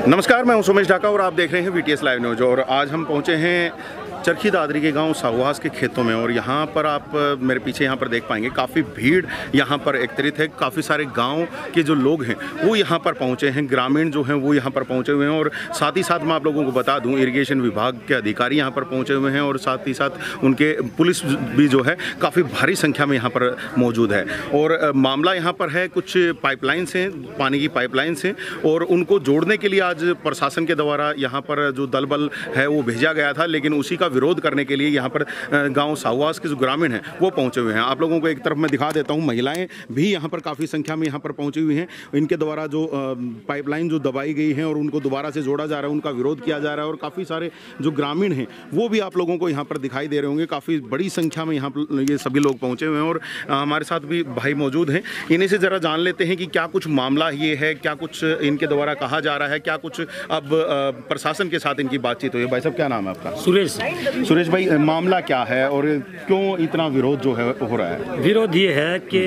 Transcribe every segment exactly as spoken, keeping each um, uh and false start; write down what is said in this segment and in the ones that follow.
नमस्कार, मैं हूं सुमेश ढाका और आप देख रहे हैं वीटीएस लाइव न्यूज। और आज हम पहुंचे हैं चरखी दादरी के गांव साहवास के खेतों में और यहाँ पर आप मेरे पीछे यहाँ पर देख पाएंगे काफ़ी भीड़ यहाँ पर एकत्रित है। काफ़ी सारे गांव के जो लोग हैं वो यहाँ पर पहुँचे हैं, ग्रामीण जो हैं वो यहाँ पर पहुँचे हुए हैं। और साथ ही साथ मैं आप लोगों को बता दूँ, इरिगेशन विभाग के अधिकारी यहाँ पर पहुँचे हुए हैं और साथ ही साथ उनके पुलिस भी जो है काफ़ी भारी संख्या में यहाँ पर मौजूद है। और मामला यहाँ पर है, कुछ पाइपलाइन्स हैं, पानी की पाइपलाइन्स हैं और उनको जोड़ने के लिए आज प्रशासन के द्वारा यहाँ पर जो दल बल है वो भेजा गया था, लेकिन उसी का विरोध करने के लिए यहाँ पर गांव साहवास के जो ग्रामीण हैं वो पहुँचे हुए हैं। आप लोगों को एक तरफ मैं दिखा देता हूँ, महिलाएं भी यहाँ पर काफ़ी संख्या में यहाँ पर पहुँची हुई हैं। इनके द्वारा जो पाइपलाइन जो दबाई गई है और उनको दोबारा से जोड़ा जा रहा है, उनका विरोध किया जा रहा है। और काफ़ी सारे जो ग्रामीण हैं वो भी आप लोगों को यहाँ पर दिखाई दे रहे होंगे। काफ़ी बड़ी संख्या में यहाँ पर ये सभी लोग पहुँचे हुए हैं और हमारे साथ भी भाई मौजूद हैं। इन्हीं से ज़रा जान लेते हैं कि क्या कुछ मामला ये है, क्या कुछ इनके द्वारा कहा जा रहा है, क्या कुछ अब प्रशासन के साथ इनकी बातचीत हुई है। भाई साहब, क्या नाम है आपका? सुरेश। सुरेश भाई, मामला क्या है और क्यों इतना विरोध जो है हो रहा है? विरोध ये है कि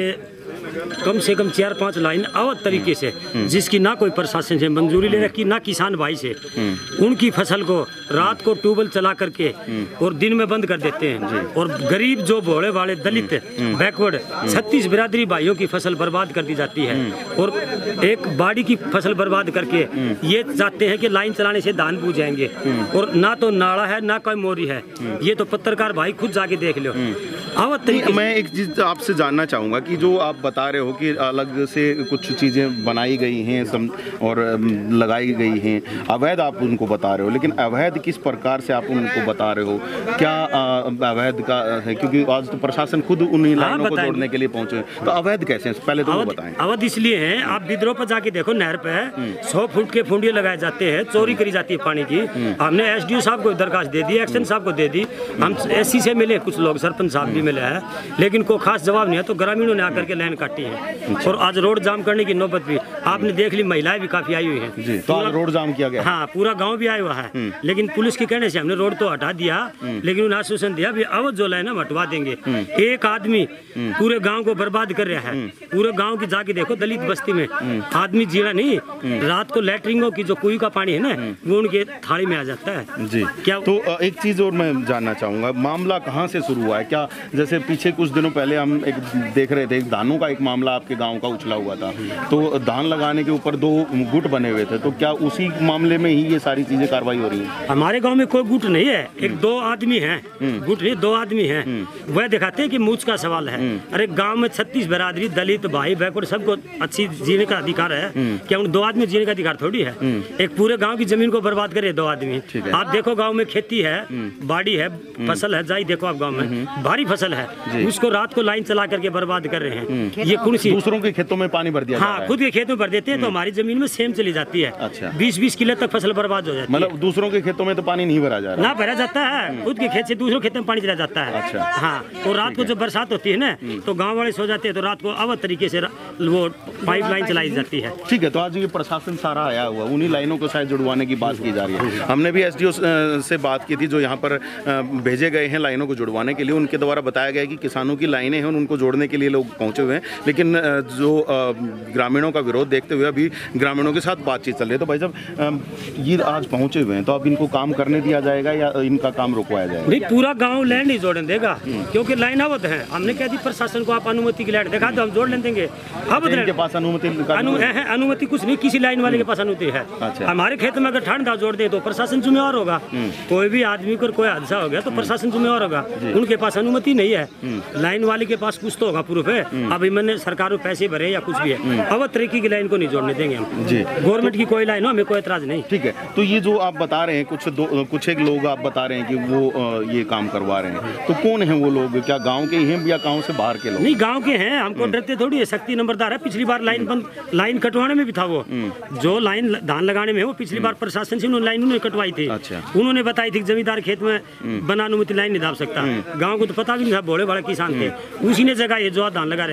कम से कम चार पांच लाइन अवैध तरीके से, जिसकी ना कोई प्रशासन से मंजूरी ले रखी, ना किसान भाई से, उनकी फसल को रात को ट्यूबवेल चला करके और दिन में बंद कर देते हैं। और गरीब जो भोले वाले दलित बैकवर्ड छत्तीस बिरादरी भाइयों की फसल बर्बाद कर दी जाती है। और एक बाड़ी की फसल बर्बाद करके ये चाहते हैं कि लाइन चलाने से धान बूझ जाएंगे। और ना तो नाला है ना कोई मोरी है, ये तो पत्रकार भाई खुद जाके देख लो। अवैध तरीके। मैं एक चीज आपसे जानना चाहूँगा कि जो आप बता रहे हो कि अलग से कुछ चीज़ें बनाई गई हैं और लगाई गई हैं, अवैध आप उनको बता रहे हो, लेकिन अवैध किस प्रकार से आप उनको बता रहे हो? क्या अवैध का है? क्योंकि आज तो प्रशासन खुद उन्हीं लाइनों को जोड़ने के लिए पहुंचे, तो अवैध कैसे हैं? पहले तो वो बताएं। अवैध इसलिए है, आप विद्रोह पर जाके देखो, नहर पे सौ फुट के फुंडिये लगाए जाते हैं, चोरी करी जाती है पानी की। हमने एस डी ओ साहब को दरखास्त दे दी, एक्शन साहब को दे दी, हम एस सी से मिले, कुछ लोग सरपंच साहब भी मिले हैं, लेकिन कोई खास जवाब नहीं है। तो ग्रामीणों ने आकर के लाइन काटी है और आज रोड जाम करने की नौबत भी आपने देख ली, महिलाएं भी काफी आई हुई हैं जी। तो आज रोड जाम किया गया? हाँ, पूरा गांव भी आया हुआ है, लेकिन पुलिस के कहने से हमने रोड तो हटा दिया, लेकिन उन्हें आश्वासन दिया भी अवैध जो लाइन हटवा देंगे। एक आदमी पूरे गांव को बर्बाद कर रहा है। पूरे गांव की जाके देखो, दलित बस्ती में आदमी जीना नहीं, रात को लैट्रिनों की जो कुएं का पानी है ना, वो उनके थाली में आ जाता है जी। क्या? तो एक चीज और मैं जानना चाहूंगा, मामला कहाँ से शुरू हुआ है? क्या जैसे पीछे कुछ दिनों पहले हम एक देख रहे थे, धानों का एक मामला आपके गांव का उछला हुआ था, तो धान लगाने के ऊपर दो गुट बने हुए थे, तो क्या उसी मामले में ही ये सारी चीजें कार्रवाई हो रही है? हमारे गांव में कोई गुट नहीं है, एक दो आदमी हैं, गुट नहीं, दो आदमी हैं। वह दिखाते हैं कि मूछ का सवाल है। अरे गांव में छत्तीस बिरादरी, दलित भाई बैकवर्ड सबको अच्छी जीने का अधिकार है, क्या उन दो आदमी जीने का अधिकार थोड़ी है? एक पूरे गाँव की जमीन को बर्बाद करे दो आदमी। आप देखो गाँव में खेती है, बाड़ी है, फसल है, जाई देखो आप गाँव में भारी फसल है, उसको रात को लाइन चला करके बर्बाद कर रहे हैं। ये कौन सी? दूसरों के खेतों में पानी भर दिया? हाँ, खुद के खेतों में भर देते हैं तो हमारी जमीन में सेम चली जाती है। अच्छा। बीस बीस किलो तक फसल बर्बाद हो जाती है। मतलब दूसरों के खेतों में तो पानी नहीं भरा जा रहा? ना भरा जाता है, खुद के खेत से दूसरों खेतों में पानी चला जाता है। अच्छा। हाँ, और रात को जब बरसात होती है ना, तो गाँव वाले सो जाते हैं, तो रात को अवैध तरीके से वो पाइप लाइन चलाई जाती है। ठीक है, तो आज ये प्रशासन सारा आया हुआ, उन्हीं लाइनों को शायद जुड़वाने की बात की जा रही है। हमने भी एस डी ओ से बात की थी, जो यहाँ पर भेजे गए हैं लाइनों को जुड़वाने के लिए। उनके द्वारा बताया गया कि किसानों की लाइनें हैं, उनको जोड़ने के लिए लोग पहुंचे हुए हैं, लेकिन जो ग्रामीणों का विरोध देखते हुए अभी ग्रामीणों के साथ बातचीत चल रही है। तो भाई साहब, ये आज पहुंचे हुए हैं, तो अब इनको काम करने दिया जाएगा या इनका काम रुकवाया जाएगा? नहीं, पूरा गांव लैंड नहीं जोड़ने देगा, क्योंकि लाइन अवैध है। हमने कह दी प्रशासन को, आप अनुमति की लाइन दिखा दो, हम जोड़ ले देंगे। अब इनके पास अनुमति अनुमति कुछ नहीं, किसी लाइन वाले के पास अनुमति है। हमारे खेत में अगर ठंड जोड़ दे तो प्रशासन जिम्मेवार होगा। कोई भी आदमी को कोई हादसा हो गया तो प्रशासन जिम्मेवार होगा। उनके पास अनुमति नहीं है, लाइन वाले के पास कुछ तो होगा प्रूफ है। अभी मैंने सरकार को पैसे भरे या कुछ भी है, अवैध तरीके की लाइन को नहीं जोड़ने देंगे हम जी। गवर्नमेंट की कोई लाइन हो, हमें कोई एतराज नहीं। ठीक है, तो ये जो आप बता रहे हैं, कुछ दो कुछ एक लोग आप बता रहे हैं कि वो ये काम करवा रहे हैं, तो कौन है वो लोग? क्या गांव के ही हैं या गांव से बाहर के लोग? नहीं, गांव के हैं। हमको डरते थोड़ी है, शक्ति नंबरदार है। पिछली बार लाइन बंद, लाइन कटवाने में भी था वो, जो लाइन धान लगाने में, वो पिछली बार प्रशासन से उन्होंने लाइन उन्होंने कटवाई थी। अच्छा। उन्होंने बताई थी जमींदार खेत में बना अनुमति लाइन नहीं दाब सकता। गाँव को तो पता भी नहीं था, भोले भाले किसान थे, उसी ने जगह ये जो धान लगा रहे हैं।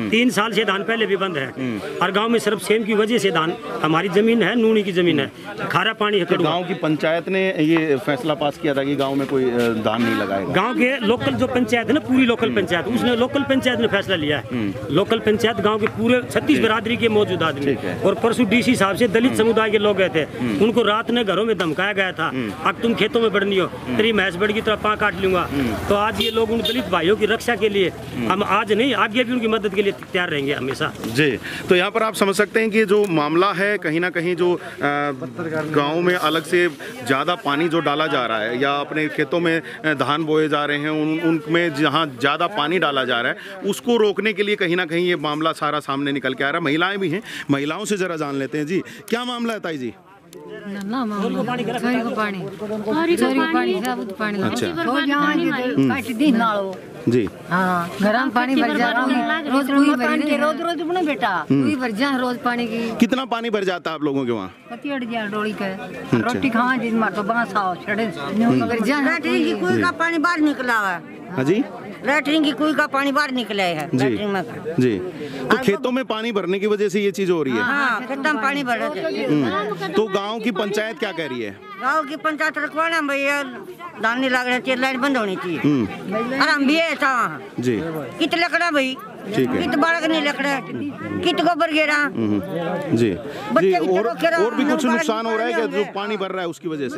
तीन साल से धान पहले भी बंद है और गांव में सिर्फ सेम की वजह से धान, हमारी जमीन है नूनी की जमीन है, खारा पानी है। गांव की पंचायत ने ये फैसला पास किया था कि गांव में कोई धान नहीं लगाएगा। गांव के लोकल जो पंचायत है ना, पूरी लोकल पंचायत, उसने लोकल पंचायत ने फैसला लिया है। लोकल पंचायत गांव के पूरे छत्तीस बिरादरी के मौजूद आदमी और परसों डीसी साहब से दलित समुदाय के लोग गए थे, उनको रात में घरों में धमकाया गया था, अब तुम खेतों में बढ़नी हो, तेरी भैंस बढ़ गई तो पाँ काट लूंगा। तो आज ये लोग उन दलित भाइयों की रक्षा के लिए, हम आज नहीं आगे भी उनकी मदद के लिए तैयार रहेंगे हमेशा जी। तो यहाँ पर आप समझ सकते हैं कि जो मामला है कहीं ना कहीं जो गांव में अलग से ज़्यादा पानी जो डाला जा रहा है या अपने खेतों में धान बोए जा रहे हैं उन उनमें जहाँ ज़्यादा पानी डाला जा रहा है उसको रोकने के लिए कहीं ना कहीं ये मामला सारा सामने निकल के आ रहा है। महिलाएं भी हैं, महिलाओं से ज़रा जान लेते हैं। जी क्या मामला है ताई जी? ना मामला पानी चोरी को पानी चोरी को पानी साबुत पानी। अच्छा हो यहाँ काट दी नालो जी। हाँ गरम पानी भर जा रोज रोज पानी रोज रोज बना बेटा कोई भर जा रोज पानी की। कितना पानी भर जाता है आप लोगों के वहाँ? कति अड़ जा डोली के रोटी खावा जिन मार तो बांस आओ छड़े मगर जा लैट्रिन की कुएं का पानी बाहर निकला है। हाँ जी, लैट्रिन की कुएं का पानी बाहर निकला है लैट्रिन में का। जी। तो खेतों में पानी भरने की वजह से ये चीज हो रही है। हाँ खेतों में पानी भर रहे। तो गांव की पंचायत क्या कह रही है? गाँव की पंचायत रखवाना भैया धान नहीं लग रहे चाहिए, लाइट बंद होनी चाहिए। और हम भी है था वहाँ जी। कित लकड़ा भाई ठीक है, कित बालक नहीं लकड़ा कित गोबर गिरा जी जी। और और भी कुछ नुकसान हो रहा है क्या जो पानी भर रहा है उसकी वजह से?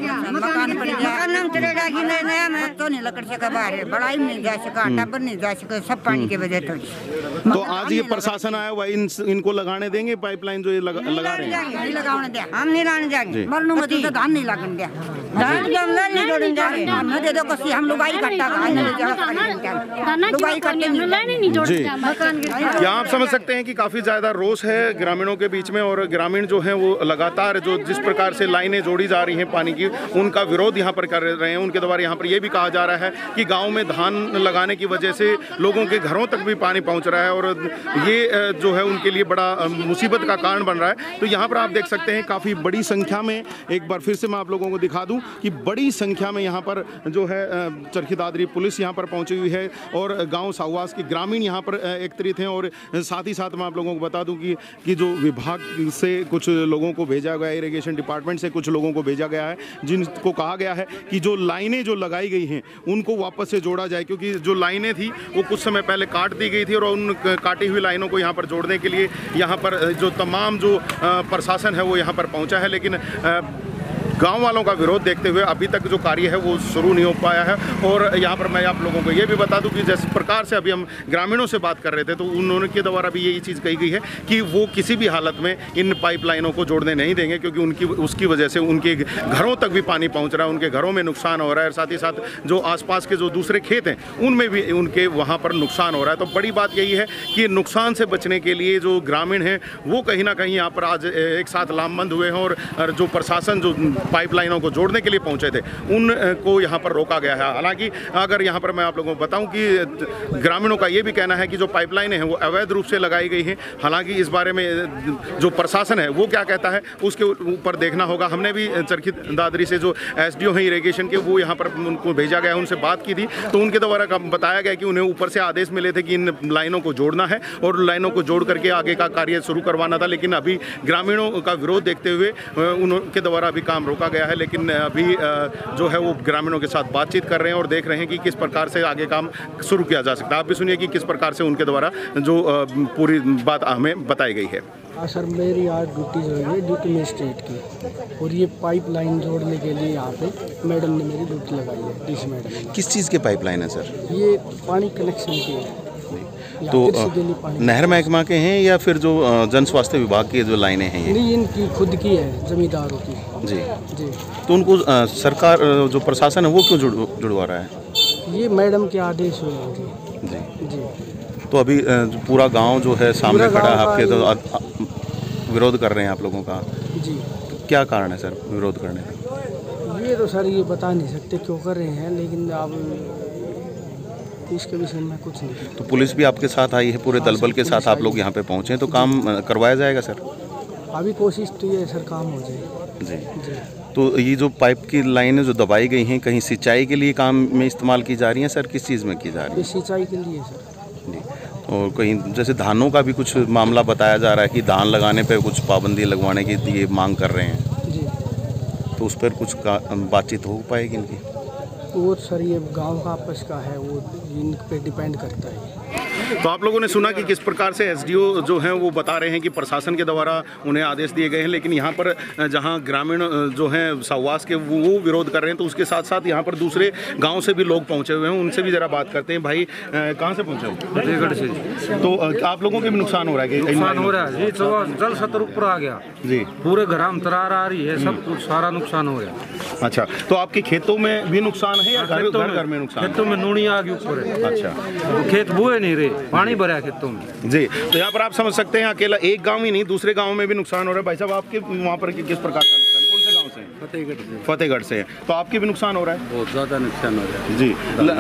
मकान हम तेरे डाकी नया नया में तो नहीं लकड़ से बाहर है, बड़ाई नहीं जा सका, टाबर नहीं जा सका, सब पानी की वजह से। तो आज ये प्रशासन आया हुआ इन इनको लगाने देंगे पाइपलाइन जो ये लगा, लगा रहे हैं? नहीं लगाने दे, हम नहीं लगाने जाएंगे, मरनू मत तो धान नहीं लगाने दे, धान के हम नहीं जोड़ने जाएंगे, हम दे दो कसी हम लुगाई कट्टा लुगाई कट्टे नहीं जोड़। क्या आप समझ सकते हैं कि काफ़ी ज़्यादा रोष है ग्रामीणों के बीच में और ग्रामीण जो हैं वो लगातार जो जिस प्रकार से लाइनें जोड़ी जा रही हैं पानी की उनका विरोध यहाँ पर कर रहे हैं। उनके द्वारा यहाँ पर ये भी कहा जा रहा है कि गांव में धान लगाने की वजह से लोगों के घरों तक भी पानी पहुँच रहा है और ये जो है उनके लिए बड़ा मुसीबत का कारण बन रहा है। तो यहाँ पर आप देख सकते हैं काफ़ी बड़ी संख्या में, एक बार फिर से मैं आप लोगों को दिखा दूँ कि बड़ी संख्या में यहाँ पर जो है चरखी दादरी पुलिस यहाँ पर पहुँची हुई है और गाँव साहवास के ग्रामीण यहाँ पर एकत्रित हैं। और साथ ही साथ मैं आप लोगों को बता दूं कि कि जो विभाग से कुछ लोगों को भेजा गया है, इरिगेशन डिपार्टमेंट से कुछ लोगों को भेजा गया है जिनको कहा गया है कि जो लाइनें जो लगाई गई हैं उनको वापस से जोड़ा जाए, क्योंकि जो लाइनें थी वो कुछ समय पहले काट दी गई थी और उन काटी हुई लाइनों को यहाँ पर जोड़ने के लिए यहाँ पर जो तमाम जो प्रशासन है वो यहाँ पर पहुँचा है, लेकिन गांव वालों का विरोध देखते हुए अभी तक जो कार्य है वो शुरू नहीं हो पाया है। और यहाँ पर मैं आप लोगों को ये भी बता दूं कि जिस प्रकार से अभी हम ग्रामीणों से बात कर रहे थे तो उन्होंने के द्वारा भी यही चीज़ कही गई है कि वो किसी भी हालत में इन पाइपलाइनों को जोड़ने नहीं देंगे, क्योंकि उनकी उसकी वजह से उनके घरों तक भी पानी पहुँच रहा है, उनके घरों में नुकसान हो रहा है और साथ ही साथ जो आसपास के जो दूसरे खेत हैं उनमें भी उनके वहाँ पर नुकसान हो रहा है। तो बड़ी बात यही है कि नुकसान से बचने के लिए जो ग्रामीण हैं वो कहीं ना कहीं यहाँ पर आज एक साथ लामबंद हुए हैं और जो प्रशासन जो पाइपलाइनों को जोड़ने के लिए पहुंचे थे उनको यहाँ पर रोका गया है। हालांकि अगर यहाँ पर मैं आप लोगों को बताऊं कि ग्रामीणों का ये भी कहना है कि जो पाइपलाइनें हैं वो अवैध रूप से लगाई गई हैं। हालांकि इस बारे में जो प्रशासन है वो क्या कहता है उसके ऊपर देखना होगा। हमने भी चरखी दादरी से जो एसडीओ हैं इरिगेशन के वो यहाँ पर उनको भेजा गया, उनसे बात की थी तो उनके द्वारा बताया गया कि उन्हें ऊपर से आदेश मिले थे कि इन लाइनों को जोड़ना है और लाइनों को जोड़ करके आगे का कार्य शुरू करवाना था, लेकिन अभी ग्रामीणों का विरोध देखते हुए उनके द्वारा अभी काम रोका गया है। लेकिन अभी जो है वो ग्रामीणों के साथ बातचीत कर रहे हैं और देख रहे हैं कि किस प्रकार से आगे काम शुरू किया जा सकता है। आप भी सुनिए कि किस प्रकार से उनके द्वारा जो पूरी बात हमें बताई गई है। हाँ सर, मेरी आज ड्यूटी जो है ड्यूटी मजिस्ट्रेट की और ये पाइप लाइन जोड़ने के लिए यहाँ पे मैडम ने मेरी ड्यूटी लगाई है, डीसी मैडम ने। किस चीज़ के पाइपलाइन है सर? ये पानी कनेक्शन के है। तो नहर महकमा के हैं या फिर जो जन स्वास्थ्य विभाग की जो लाइनें हैं ये? नहीं, इनकी खुद की है, जमींदारों की। जी जी। तो उनको आ, सरकार जो प्रशासन है वो क्यों जुड़ जुड़वा रहा है? ये मैडम के आदेश हुए हैं जी। जी जी। तो अभी पूरा गांव जो है सामने खड़ा है आपके, तो विरोध कर रहे हैं आप लोगों का जी। तो क्या कारण है सर विरोध करने का? ये तो सर ये बता नहीं सकते क्यों कर रहे हैं, लेकिन अब इसके विषय में कुछ नहीं। तो पुलिस भी आपके साथ आई है, पूरे दल बल के साथ आप लोग यहाँ पे पहुँचे, तो काम करवाया जाएगा सर? अभी कोशिश तो ये सर काम हो जाए। जी जी। तो ये जो पाइप की लाइनें जो दबाई गई हैं कहीं सिंचाई के लिए काम में इस्तेमाल की जा रही हैं सर, किस चीज़ में की जा रही है? ये सिंचाई के लिए सर। जी। तो और कहीं जैसे धानों का भी कुछ मामला बताया जा रहा है कि धान लगाने पे कुछ पाबंदी लगवाने की ये मांग कर रहे हैं, जी। तो उस पर कुछ बातचीत हो पाएगी इनकी? वो सर ये गांव का आपस का है, वो इन पे डिपेंड करता है। तो आप लोगों ने सुना कि किस प्रकार से एसडीओ जो हैं वो बता रहे हैं कि प्रशासन के द्वारा उन्हें आदेश दिए गए हैं, लेकिन यहाँ पर जहाँ ग्रामीण जो हैं सहवास के वो वो विरोध कर रहे हैं, तो उसके साथ साथ यहाँ पर दूसरे गांव से भी लोग पहुँचे हुए हैं, उनसे भी ज़रा बात करते हैं। भाई कहाँ से पहुँचे हो? फतेहगढ़ से। तो आप लोगों के भी नुकसान हो रहा है? नुकसान हो रहा है जी, तो जल स्तर ऊपर आ गया जी, पूरे घर में तरार आ रही है, सब कुछ सारा नुकसान हो रहा। अच्छा, तो आपके खेतों में भी नुकसान है या घर घर में नुकसान? खेतों में नूनी आ गई ऊपर है। अच्छा, तो खेत बुए नहीं रहे, पानी भरा है खेतों में जी। तो यहाँ पर आप समझ सकते हैं अकेला एक गांव ही नहीं, दूसरे गांव में भी नुकसान हो रहा है। भाई साहब, आपके वहाँ पर किस प्रकार का नुकसान, कौन से गांव से? फतेहगढ़ से। फतेहगढ़ से। तो आपके भी नुकसान हो रहा है? बहुत ज़्यादा नुकसान हो रहा है जी।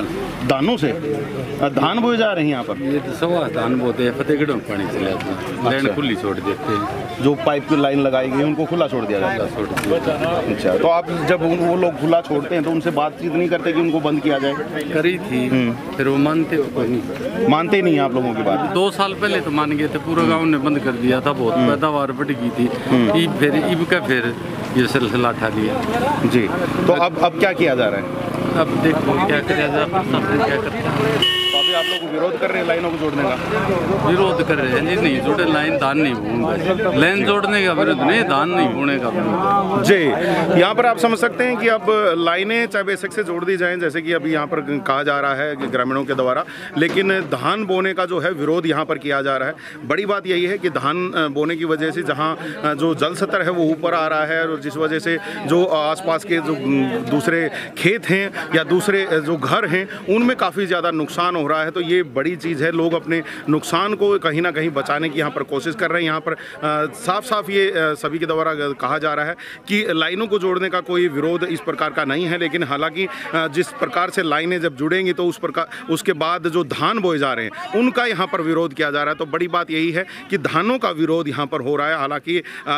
धानों से धान बोए जा रहे हैं यहाँ पर? ये तो सवा धान बोते हैं, फतेहगढ़ में पानी चले जाता है, लाइन खुली छोड़ देते हैं। जो पाइप की लाइन लगाई गई उनको खुला छोड़ दिया जाता है? छोड़ दिया। अच्छा, तो आप जब वो लोग खुला छोड़ते हैं तो उनसे बातचीत नहीं करते कि उनको बंद किया जाए? करी थी, फिर वो मानते नहीं, मानते ही नहीं आप लोगों की बात? दो साल पहले तो मान गए थे, पूरा गांव ने बंद कर दिया था, बहुत पैदावार बढ़ गई थी, ईब फिर ईब का फिर ये सिलसिला उठा लिया जी। तो अब अब क्या किया जा रहा है? अब देखो क्या किया जा रहा है, क्या करते हैं। तो अभी आप लोग विरोध कर रहे हैं लाइनों को जोड़ने का? विरोध कर रहे हैं जी, नहीं जोड़े लाइन धान नहीं बूंगा, लाइन जोड़ने का विरोध नहीं, धान नहीं बोने का विरोध। जी, यहाँ पर आप समझ सकते हैं कि अब लाइनें चाहे बेशक से जोड़ दी जाएं, जैसे कि अभी यहाँ पर कहा जा रहा है कि ग्रामीणों के द्वारा, लेकिन धान बोने का जो है विरोध यहाँ पर किया जा रहा है। बड़ी बात यही है कि धान बोने की वजह से जहाँ जो जल स्तर है वो ऊपर आ रहा है, और जिस वजह से जो आसपास के जो दूसरे खेत हैं या दूसरे जो घर हैं उनमें काफ़ी ज़्यादा नुकसान हो रहा है। तो ये बड़ी चीज़ है, लोग अपने नुकसान को कहीं ना कहीं बचाने की यहाँ पर कोशिश कर रहे हैं। यहाँ पर साफ साफ ये आ, सभी के द्वारा कहा जा रहा है कि लाइनों को जोड़ने का कोई विरोध इस प्रकार का नहीं है, लेकिन हालांकि जिस प्रकार से लाइनें जब जुड़ेंगी तो उस प्रकार उसके बाद जो धान बोए जा रहे हैं उनका यहाँ पर विरोध किया जा रहा है। तो बड़ी बात यही है कि धानों का विरोध यहाँ पर हो रहा है। हालांकि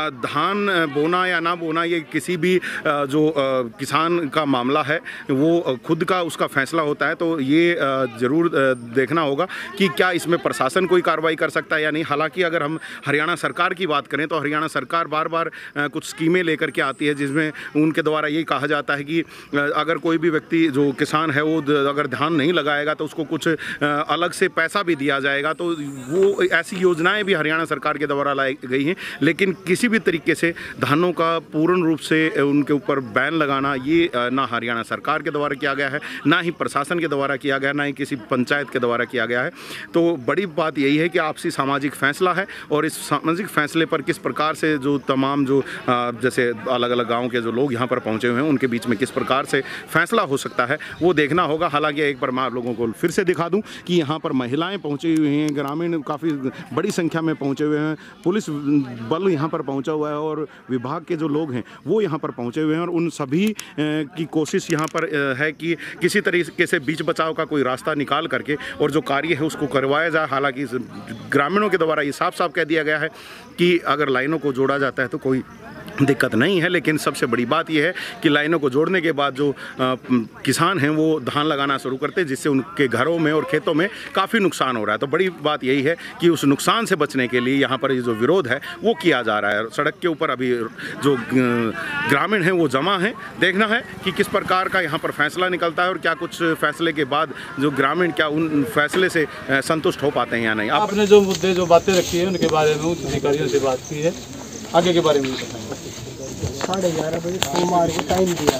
धान बोना या ना बोना ये किसी भी जो किसान का मामला है, वो खुद का उसका फैसला होता है। तो ये ज़रूर देखना होगा कि क्या इसमें प्रशासन कोई कार्रवाई कर सकता है या नहीं। हालांकि अगर हम हरियाणा सरकार की बात करें तो हरियाणा सरकार बार बार कुछ स्कीमें लेकर के आती है, जिसमें उनके द्वारा ये कहा जाता है कि अगर कोई भी व्यक्ति जो किसान है वो अगर धान नहीं लगाएगा तो उसको कुछ अलग से पैसा भी दिया जाएगा। तो वो ऐसी योजनाएं भी हरियाणा सरकार के द्वारा लाई गई हैं, लेकिन किसी भी तरीके से धानों का पूर्ण रूप से उनके ऊपर बैन लगाना ये ना हरियाणा सरकार के द्वारा किया गया है, ना ही प्रशासन के द्वारा किया गया, ना ही किसी पंचायत के द्वारा किया गया है। तो बड़ी बात यही है कि आपसी सामाजिक फैसला है, और इस सामाजिक फैसले पर किस प्रकार से जो तमाम जो जैसे अलग अलग गाँव के जो लोग यहाँ पर पहुँचे हुए हैं उनके बीच में किस प्रकार से फैसला हो सकता है वो देखना होगा। हालांकि एक बार मैं आप लोगों को फिर से दिखा दूं कि यहाँ पर महिलाएं पहुँची हुई हैं, ग्रामीण काफ़ी बड़ी संख्या में पहुँचे हुए हैं, पुलिस बल यहाँ पर पहुँचा हुआ है, और विभाग के जो लोग हैं वो यहाँ पर पहुँचे हुए हैं, और उन सभी की कोशिश यहाँ पर है कि किसी तरीके से बीच बचाव का कोई रास्ता निकाल करके और जो कार्य है उसको करवाया जाए। हालांकि ग्रामीणों के द्वारा ये साफ साफ कह दिया गया है कि अगर लाइनों को जोड़ा जाता है तो कोई दिक्कत नहीं है, लेकिन सबसे बड़ी बात यह है कि लाइनों को जोड़ने के बाद जो आ, किसान हैं वो धान लगाना शुरू करते हैं, जिससे उनके घरों में और खेतों में काफ़ी नुकसान हो रहा है। तो बड़ी बात यही है कि उस नुकसान से बचने के लिए यहाँ पर ये जो विरोध है वो किया जा रहा है। सड़क के ऊपर अभी जो ग्रामीण हैं वो जमा हैं, देखना है कि किस प्रकार का यहाँ पर फैसला निकलता है और क्या कुछ फैसले के बाद जो ग्रामीण क्या उन फैसले से संतुष्ट हो पाते हैं या नहीं। आपने जो मुद्दे जो बातें रखी है उनके बारे में उच्च अधिकारियों से बात की है, आगे के बारे में बताएंगे। साढ़े ग्यारह बजे सोमवार को टाइम दिया,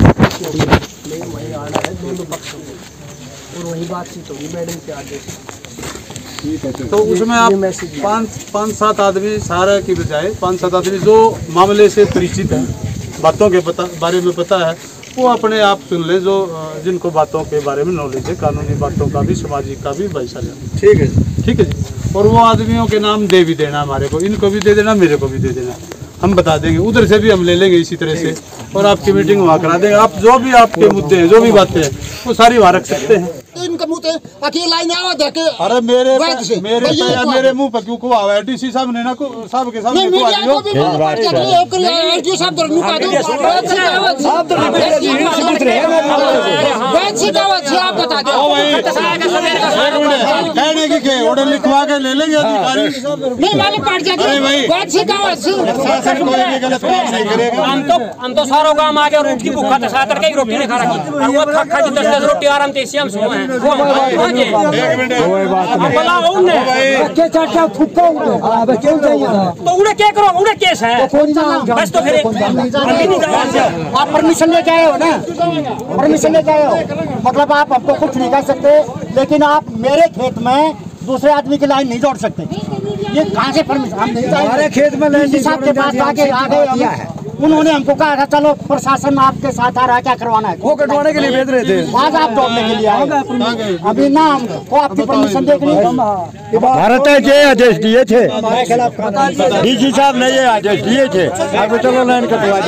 लेकिन वहीं आना है दोनों पक्षों को, और वही बातचीत होगी मैडम के आगे से। तो उसमें आप पाँच पाँच सात आदमी सारा की बजाय पाँच सात आदमी जो मामले से परिचित हैं, बातों के पता बारे में पता है, वो अपने आप सुन लें, जो जिनको बातों के बारे में नॉलेज है, कानूनी बातों का भी, सामाजिक का भी भाईचारा। ठीक है ठीक है जी। और वो आदमियों के नाम दे भी देना हमारे को, इनको भी दे देना, मेरे को भी दे देना, हम बता देंगे, उधर से भी हम ले लेंगे इसी तरह से, और आपकी मीटिंग वहाँ करा देंगे। आप जो भी आपके मुद्दे हैं, जो भी बातें हैं, वो सारी वहाँ रख सकते हैं। इनका मुंह पे अकेला लाइन आवा देके अरे मेरे पे, मेरे पे या मेरे मुंह पे क्यों को आवा है? डीसी साहब ने ना को साहब के सामने को आ लियो। एसडीओ साहब तो नुका दो, साहब तो बात से आप बता दो। कहने की क्या ऑर्डर लिखवा के ले लेंगे अधिकारी। नहीं वाले पार्ट जाके बात से का प्रशासन कोई भी गलत काम नहीं करेगा। हम तो हम तो सारों काम आ गए और उनकी भूखा था सातर के रोटी नहीं खा रखी और वो खा खा के दस दस रोटी आराम से इसी हम सो हैं वो एक मिनट अब बुलाओ उन्हें के चाचा थुक्का अब क्यों चाहिए था तो उन्हें क्या करो उन्हें केस है बस तो फिर आप परमिशन लेके आए हो ना, परमिशन लेके आए हो मतलब आप हमको कुछ नहीं कर सकते, लेकिन आप मेरे खेत में दूसरे आदमी की लाइन नहीं जोड़ सकते। ये कहाँ से परमिशन? हम नहीं हमारे खेत में लाइन साहब के पास आके आ गए हम, उन्होंने हमको कहा था चलो प्रशासन आपके साथ आ रहा है, क्या करवाना है? वो कटवाने के लिए भेज रहे थे, आज आप जोड़ने के लिए आए। अभी ना हमको आपकी परमिशन देखनी है। भारत है के आदेश दिए थे, डीसी साहब ने ये आदेश दिए थे, अब चलो लाइन कटवा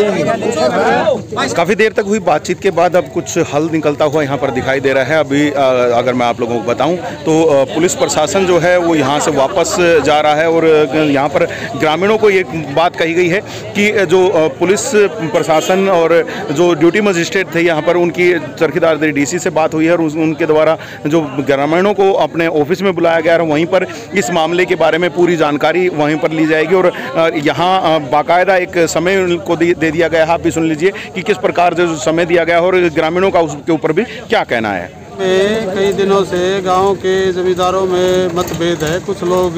देंगे। काफ़ी देर तक हुई बातचीत के बाद अब कुछ हल निकलता हुआ यहाँ पर दिखाई दे रहा है। अभी अ, अगर मैं आप लोगों को बताऊं तो अ, पुलिस प्रशासन जो है वो यहाँ से वापस जा रहा है और यहाँ पर ग्रामीणों को एक बात कही गई है कि जो अ, पुलिस प्रशासन और जो ड्यूटी मजिस्ट्रेट थे यहाँ पर उनकी चरखी दादरी डीसी से बात हुई है और उस, उनके द्वारा जो ग्रामीणों को अपने ऑफिस में बुलाया गया है वहीं पर इस मामले के बारे में पूरी जानकारी वहीं पर ली जाएगी और यहाँ बाकायदा एक समय को दे दिया गया है। आप भी सुन लीजिए कि किस प्रकार से समय दिया गया है और ग्रामीणों का उसके ऊपर भी क्या कहना है। कई दिनों से गांव के जमींदारों में मतभेद है, कुछ लोग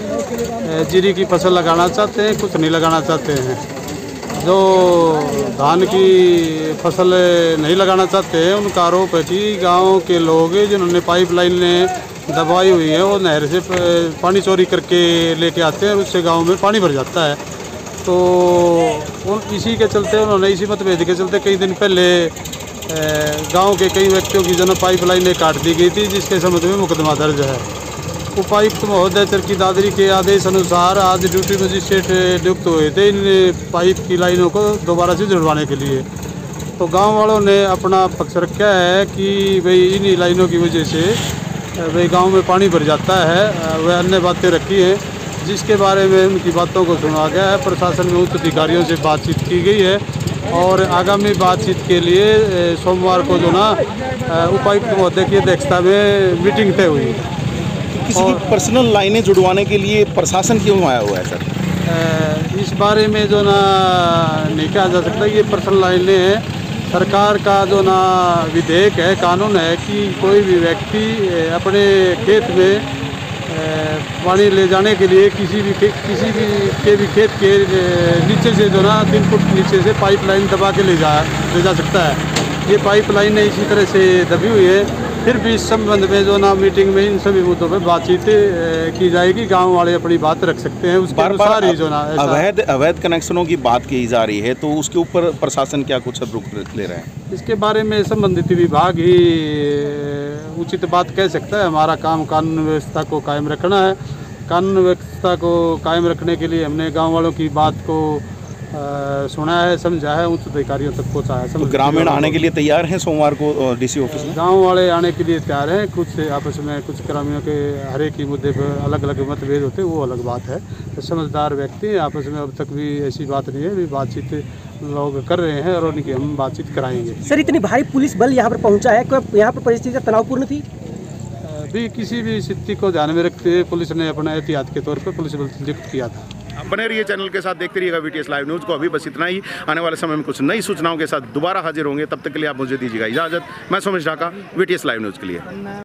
जीरी की फसल लगाना चाहते हैं, कुछ नहीं लगाना चाहते हैं। जो धान की फसल नहीं लगाना चाहते हैं उनका आरोप है कि गाँव के लोग जिन्होंने पाइपलाइन दबाई हुई है वो नहर से पानी चोरी करके लेके आते हैं और उससे गांव में पानी भर जाता है। तो उन इसी के चलते उन्होंने इसी मतभेद के चलते कई दिन पहले गांव के कई व्यक्तियों की जो पाइपलाइनें काट दी गई थी, जिसके संबंध में मुकदमा दर्ज है। उपायुक्त महोदय चरखी दादरी के आदेश अनुसार आज ड्यूटी मजिस्ट्रेट नियुक्त हुए थे इन पाइप की लाइनों को दोबारा से जुड़वाने के लिए। तो गांव वालों ने अपना पक्ष रखा है कि भाई इन लाइनों की वजह से भाई गांव में पानी भर जाता है, वह अन्य बातें रखी हैं जिसके बारे में उनकी बातों को सुना गया है। प्रशासन में उच्च अधिकारियों से बातचीत की गई है और आगामी बातचीत के लिए सोमवार को जो ना उपायुक्त महोदय की अध्यक्षता में मीटिंग तय हुई है। किसी की पर्सनल लाइनें जुड़वाने के लिए प्रशासन क्यों आया हुआ है सर? इस बारे में जो ना नहीं कहा जा सकता, ये पर्सनल लाइनें हैं। सरकार का जो ना विधेयक है, कानून है कि कोई भी व्यक्ति अपने खेत में पानी ले जाने के लिए किसी भी किसी भी के भी खेत के नीचे से जो ना तीन फुट नीचे से पाइपलाइन दबा के ले जा ले जा सकता है। ये पाइपलाइन इसी तरह से दबी हुई है। फिर भी इस संबंध में जो ना मीटिंग में इन सभी मुद्दों पर बातचीत की जाएगी। गांव वाले अपनी बात रख सकते हैं, उसके अनुसार ही जो ना अवैध अवैध कनेक्शनों की बात की जा रही है, तो उसके ऊपर प्रशासन क्या कुछ रुख ले रहे हैं? इसके बारे में संबंधित विभाग ही उचित बात कह सकता है। हमारा काम कानून व्यवस्था को कायम रखना है। कानून व्यवस्था को कायम रखने के लिए हमने गाँव वालों की बात को आ, सुना है, समझा है, उच्च अधिकारियों तक पहुँचा है। तो ग्रामीण आने के लिए तैयार हैं सोमवार को डीसी ऑफिस में? गांव वाले आने के लिए तैयार हैं। कुछ आपस में कुछ ग्रामीणों के हर एक ही मुद्दे पर अलग अलग मतभेद होते हैं, वो अलग बात है। तो समझदार व्यक्ति आपस में अब तक भी ऐसी बात नहीं है, भी बातचीत लोग कर रहे हैं और उनकी हम बातचीत कराएंगे। सर, इतनी भारी पुलिस बल यहाँ पर पहुँचा है, क्या यहाँ पर परिस्थिति तनावपूर्ण थी? भी किसी भी स्थिति को ध्यान में रखते हुए पुलिस ने अपना एहतियात के तौर पर पुलिस बल नियुक्त किया था। बने रहिए चैनल के साथ, देखते रहिएगा वीटीएस लाइव न्यूज़ को। अभी बस इतना ही, आने वाले समय में कुछ नई सूचनाओं के साथ दोबारा हाजिर होंगे। तब तक के लिए आप मुझे दीजिएगा इजाज़त। मैं Somesh Dhaka, VTS live news के लिए।